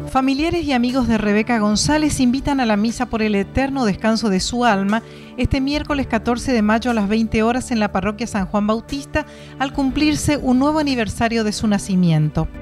Familiares y amigos de Rebeca González invitan a la misa por el eterno descanso de su alma este miércoles 14 de mayo a las 20 horas en la parroquia San Juan Bautista, al cumplirse un nuevo aniversario de su nacimiento.